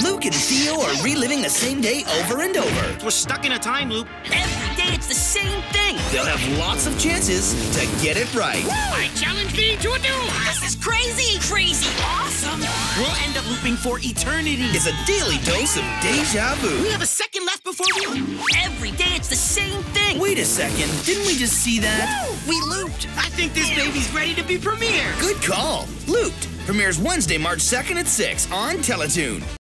Luke and Theo are reliving the same day over and over. We're stuck in a time loop. Every day it's the same thing. They'll have lots of chances to get it right. I challenge thee to a duel. This is crazy. Crazy awesome. We'll end up looping for eternity. It's a daily dose of deja vu. We have a second left before we... Every day it's the same thing. Wait a second, didn't we just see that? We looped. I think this baby's ready to be premiered. Good call. Looped premieres Wednesday, March 2nd at 6 on Teletoon.